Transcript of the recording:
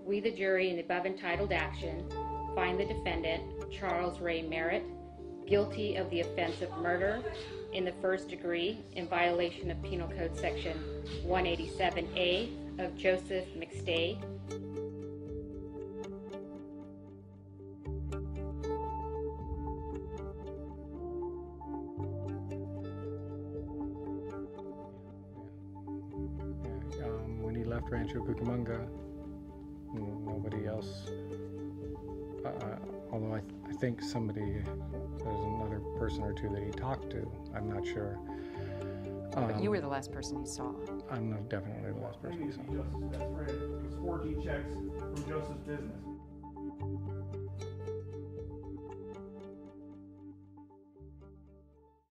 We, the jury, in the above entitled action, find the defendant, Charles Ray Merritt, guilty of the offense of murder in the first degree in violation of Penal Code Section 187A of Joseph McStay. When he left Rancho Cucamonga, nobody else, although I think there's another person or two that he talked to. I'm not sure. But you were the last person he saw. I'm definitely the last person he saw. Joseph's best friend was 14 checks from Joseph's business.